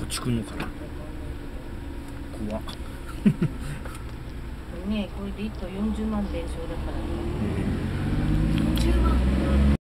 ちくんのかな。怖っ。 ね、これで1頭40万でしょだからね。40万。